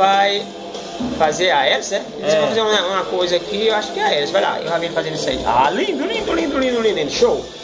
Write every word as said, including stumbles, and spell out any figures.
vai fazer a hélice, né? Eles É. vão fazer uma, uma coisa aqui, eu acho que é a hélice. Vai lá, eu já vim fazendo isso aí. Ah, lindo, lindo, lindo, lindo, lindo, lindo. Show!